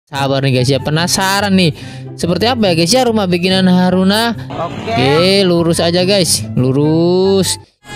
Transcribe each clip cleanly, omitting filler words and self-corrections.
sabar nih guys ya. Penasaran nih seperti apa ya guys ya rumah bikinan Haruna. Oke, lurus aja guys, lurus.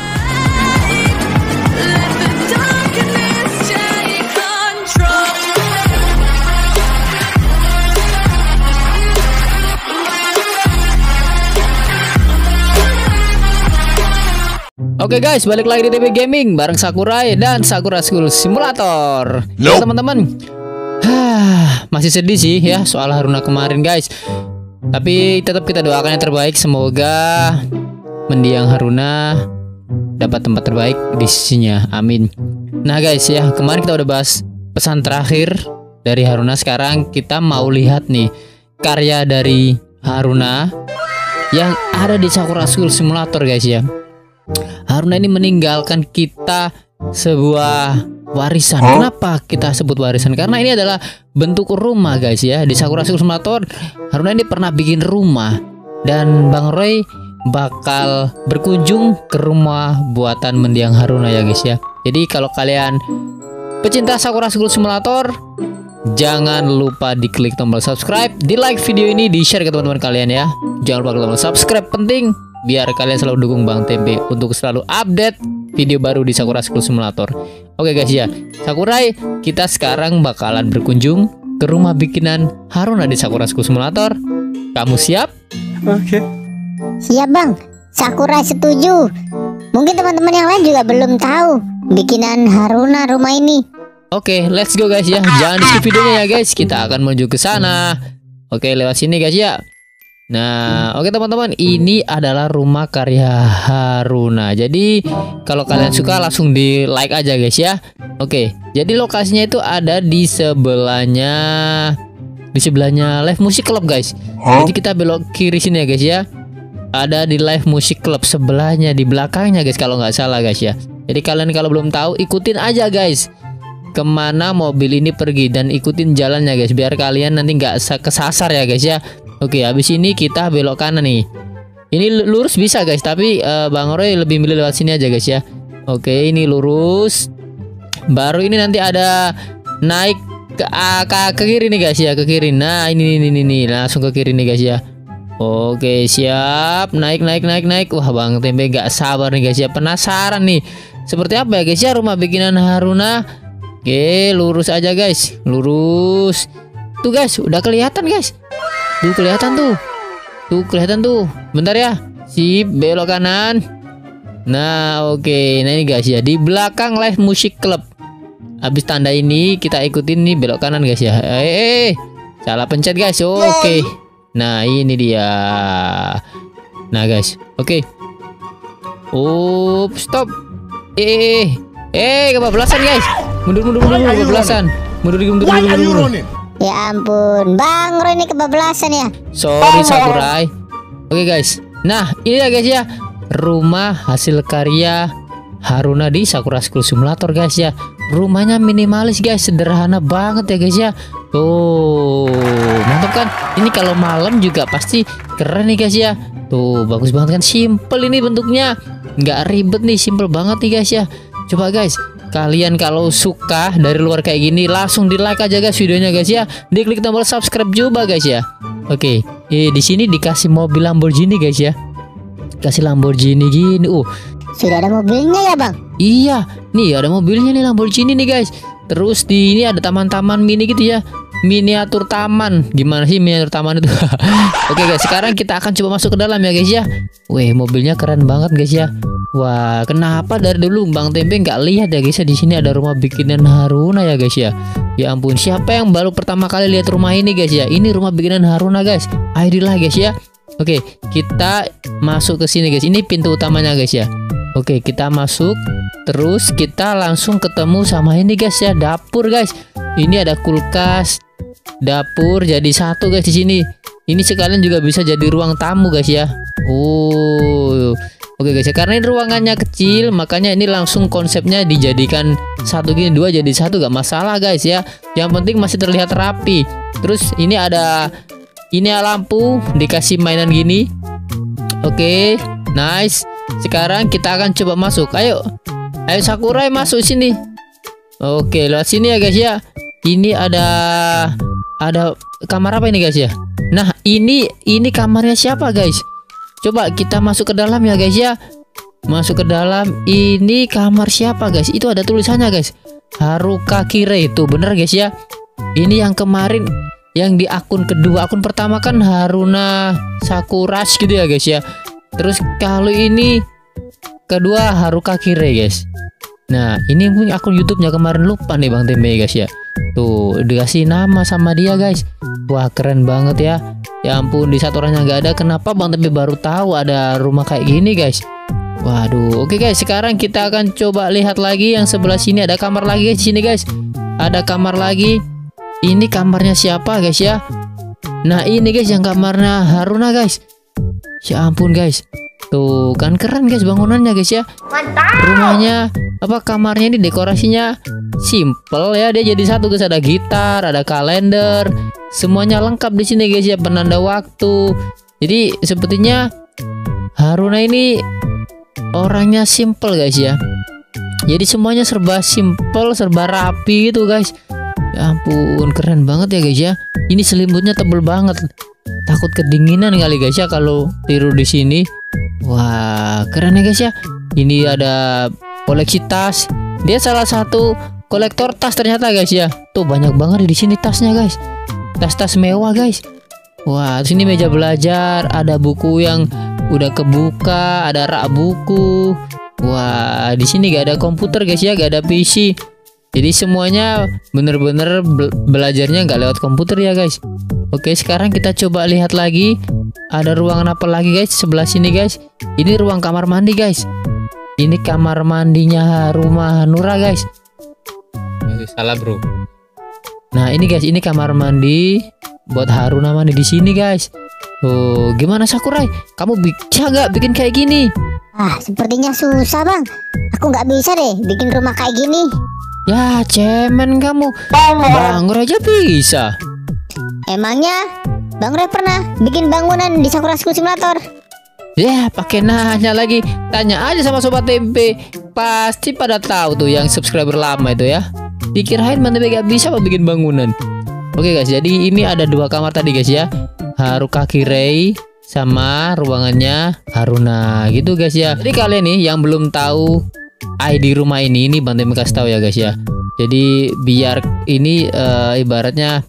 Oke guys, balik lagi di TP Gaming bareng Sakurai dan Sakura School Simulator. Ya teman-teman, masih sedih sih ya soal Haruna kemarin guys. Tapi tetap kita doakan yang terbaik. Semoga mendiang Haruna dapat tempat terbaik di sisinya. Amin. Nah guys ya, kemarin kita udah bahas pesan terakhir dari Haruna. Sekarang kita mau lihat nih karya dari Haruna yang ada di Sakura School Simulator guys ya. Haruna ini meninggalkan kita sebuah warisan. Kenapa kita sebut warisan? Karena ini adalah bentuk rumah guys ya. Di Sakura School Simulator Haruna ini pernah bikin rumah, dan Bang Roy bakal berkunjung ke rumah buatan mendiang Haruna ya guys ya. Jadi kalau kalian pecinta Sakura School Simulator, jangan lupa diklik tombol subscribe, di like video ini, di share ke teman-teman kalian ya. Jangan lupa klik tombol subscribe, penting biar kalian selalu dukung Bang Tempe untuk selalu update video baru di Sakura School Simulator. Oke guys ya, Sakurai, kita sekarang bakalan berkunjung ke rumah bikinan Haruna di Sakura School Simulator. Kamu siap? Oke. Siap Bang, Sakurai setuju. Mungkin teman-teman yang lain juga belum tahu bikinan Haruna rumah ini. Oke, let's go guys ya. Jangan di skip videonya ya guys. Kita akan menuju ke sana. Oke, lewat sini guys ya. Nah, oke teman-teman, ini adalah rumah karya Haruna. Jadi kalau kalian suka langsung di like aja guys ya. Oke, jadi lokasinya itu ada di sebelahnya Live Music Club guys. Jadi kita belok kiri sini ya guys ya. Ada di Live Music Club sebelahnya, di belakangnya guys kalau nggak salah guys ya. Jadi kalian kalau belum tahu, ikutin aja guys kemana mobil ini pergi dan ikutin jalannya guys, biar kalian nanti nggak kesasar ya guys ya. Oke, habis ini kita belok kanan nih. Ini lurus bisa guys, tapi Bang Roy lebih milih lewat sini aja guys ya. Oke, ini lurus. Baru ini nanti ada naik ke kiri nih guys ya, ke kiri. Nah, ini langsung ke kiri nih guys ya. Oke, siap. Naik. Wah, Bang Tempe nggak sabar nih guys ya. Penasaran nih seperti apa ya guys ya rumah bikinan Haruna. Oke, lurus aja guys, lurus. Tuh guys, udah kelihatan guys. Tuh kelihatan tuh. Bentar ya. Sip, belok kanan. Nah, oke. Nah ini guys ya, di belakang Live Music Club. Habis tanda ini kita ikutin nih belok kanan guys ya. Salah pencet guys. Oke. Nah, ini dia. Nah, guys. Oke. Stop. Kebablasan guys. Mundur kebablasan. Mundur. Ya ampun, Bang Roy ini kebablasan ya. Sorry Sakurai. Oke guys. Nah, ini ya guys ya, rumah hasil karya Haruna di Sakura School Simulator guys ya. Rumahnya minimalis guys, sederhana banget ya guys ya. Tuh, mantap kan? Ini kalau malam juga pasti keren nih guys ya. Tuh, bagus banget kan, simple ini bentuknya. Nggak ribet nih, simple banget nih guys ya. Coba guys, kalian kalau suka dari luar kayak gini, langsung di like aja guys videonya guys ya. Diklik tombol subscribe juga guys ya. Oke, di sini dikasih mobil Lamborghini guys ya. Kasih Lamborghini gini. Sudah ada mobilnya ya Bang? Iya, nih ada mobilnya nih Lamborghini nih guys. Terus di ini ada taman-taman mini gitu ya. Miniatur taman. Gimana sih miniatur taman itu? Oke guys, sekarang kita akan coba masuk ke dalam ya guys ya. Wih, mobilnya keren banget guys ya. Wah, kenapa dari dulu Bang Tempe nggak lihat ya guys ya, di sini ada rumah bikinan Haruna ya guys ya. Ya ampun, siapa yang baru pertama kali lihat rumah ini guys ya? Ini rumah bikinan Haruna guys. Ayo lah guys ya. Oke, kita masuk ke sini guys. Ini pintu utamanya guys ya. Oke, kita masuk. Terus kita langsung ketemu sama ini guys ya, dapur guys. Ini ada kulkas, dapur jadi satu guys di sini. Ini sekalian juga bisa jadi ruang tamu guys ya. Oke guys ya, karena ini ruangannya kecil, makanya ini langsung konsepnya dijadikan satu gini, dua jadi satu, gak masalah guys ya. Yang penting masih terlihat rapi. Terus ini ada lampu, dikasih mainan gini. Oke, nice. Sekarang kita akan coba masuk. Ayo Sakurai masuk sini. Oke, lewat sini ya guys ya. Ini ada kamar apa ini guys ya? Nah, ini kamarnya siapa guys? Coba kita masuk ke dalam ya guys ya. Masuk ke dalam. Ini kamar siapa guys? Itu ada tulisannya guys. Haruka Kire itu bener guys ya. Ini yang kemarin yang di akun kedua. Akun pertama kan Haruna Sakurash gitu ya guys ya. Terus kalau ini kedua Haruka Kire guys. Nah, ini mungkin akun YouTube-nya kemarin, lupa nih Bang Tempe guys ya. Tuh, dikasih nama sama dia guys. Wah, keren banget ya. Ya ampun, di Sakuranya nggak ada. Kenapa Bang Tempe baru tahu ada rumah kayak gini guys? Waduh, oke guys, sekarang kita akan coba lihat lagi yang sebelah sini. Ada kamar lagi guys di sini guys. Ada kamar lagi. Ini kamarnya siapa guys ya? Nah, ini guys yang kamarnya Haruna guys. Ya ampun guys. Tuh, kan keren guys bangunannya guys ya. Mantap. Rumahnya kamarnya ini dekorasinya simple ya. Dia jadi satu guys, ada gitar, ada kalender, semuanya lengkap di sini guys ya, penanda waktu. Jadi sepertinya Haruna ini orangnya simple guys ya. Jadi semuanya serba simple, serba rapi gitu guys. Ya ampun, keren banget ya guys ya. Ini selimutnya tebel banget. Takut kedinginan kali guys ya kalau tidur di sini. Wah, keren ya guys ya. Ini ada koleksi tas. Dia salah satu kolektor tas ternyata guys ya. Tuh banyak banget di sini tasnya guys. Tas-tas mewah guys. Wah, di sini meja belajar, ada buku yang udah kebuka, ada rak buku. Wah, di sini gak ada komputer guys ya, gak ada PC. Jadi semuanya bener-bener belajarnya nggak lewat komputer ya guys. Oke, sekarang kita coba lihat lagi. Ada ruangan apa lagi guys sebelah sini guys? Ini ruang kamar mandi guys. Ini kamar mandinya rumah Hanura guys. Salah bro. Nah ini guys, ini kamar mandi buat Haruna mandi di sini guys. Tuh, gimana Sakurai? Kamu bisa nggak bikin kayak gini? Ah, sepertinya susah bang. Aku nggak bisa deh bikin rumah kayak gini. Ya cemen kamu. Bang aja bisa. Emangnya Bang Roy pernah bikin bangunan di Sakura School Simulator? Ya pakai nanya lagi. Tanya aja sama Sobat Tempe. Pasti pada tahu tuh yang subscriber lama itu ya. Dikirain Bang Tempe gak bisa apa bikin bangunan. Oke guys, jadi ini ada dua kamar tadi guys ya. Haruka Kirei sama ruangannya Haruna gitu guys ya. Jadi kalian nih yang belum tahu ID rumah ini Bang Tempe kasih tahu ya guys ya. Jadi biar ini ibaratnya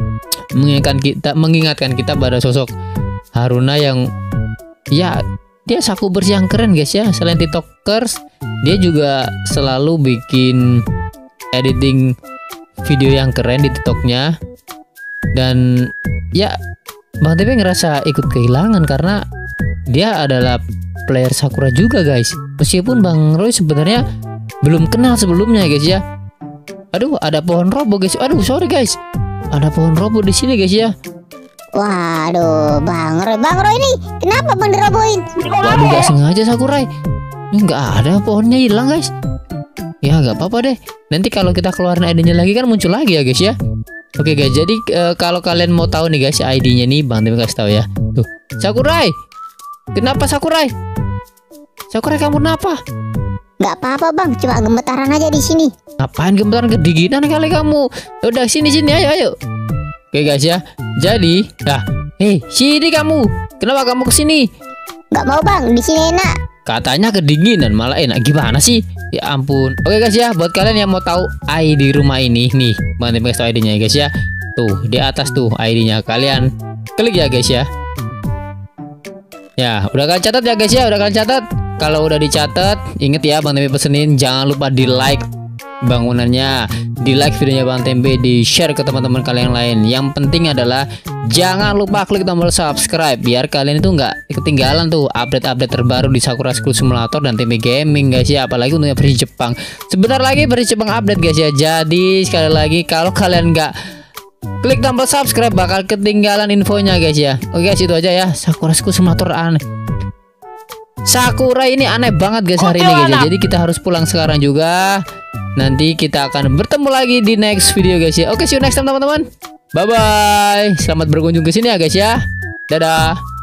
mengingatkan kita pada sosok Haruna yang ya dia sakubers yang keren guys ya. Selain tiktokers, dia juga selalu bikin editing video yang keren di tiktoknya. Dan ya Bang Tempe ngerasa ikut kehilangan karena dia adalah player Sakura juga guys. Meskipun Bang Roy sebenarnya belum kenal sebelumnya guys ya. Aduh, ada pohon roboh guys. Aduh, sorry guys. Ada pohon roboh di sini guys ya. Waduh, Bang Roy ini kenapa Bang dirobohin? Waduh, gak sengaja Sakurai. Ini nggak ada, pohonnya hilang guys. Ya nggak apa-apa deh. Nanti kalau kita keluarin ID-nya lagi kan muncul lagi ya guys ya. Oke guys, jadi kalau kalian mau tahu nih guys ID-nya nih, Bang Tempe kasih tahu ya. Tuh, Sakurai. Kenapa Sakurai? Sakurai kamu kenapa? Gak apa-apa Bang, cuma gemetaran aja di sini. Ngapain gemetaran, kedinginan kali kamu? Udah sini ayo. Oke guys ya. Jadi, sini kamu. Kenapa kamu kesini? Gak mau Bang, di sini enak. Katanya kedinginan malah enak, gimana sih? Ya ampun. Oke guys ya, buat kalian yang mau tahu ID rumah ini nih, Bang Tempe kasih tahu ID-nya ya guys ya. Tuh, di atas tuh ID-nya. Kalian klik ya guys ya. Ya, udah kalian catat ya guys ya, udah kalian catat. Kalau udah dicatat, inget ya Bang Tempe pesenin jangan lupa di like bangunannya, di like videonya Bang Tempe, di share ke teman-teman kalian yang lain. Yang penting adalah jangan lupa klik tombol subscribe biar kalian itu nggak ketinggalan tuh update-update terbaru di Sakura School Simulator dan Tempe Gaming guys ya. Apalagi untuk versi Jepang. Sebentar lagi versi Jepang update guys ya. Jadi sekali lagi kalau kalian nggak klik tombol subscribe bakal ketinggalan infonya guys ya. Oke guys, itu aja ya. Sakura School Simulator aneh. Sakura ini aneh banget guys hari ini guys ya. Jadi kita harus pulang sekarang juga. Nanti kita akan bertemu lagi di next video guys ya. Oke, see you next time teman-teman. Bye bye. Selamat berkunjung ke sini ya guys ya. Dadah.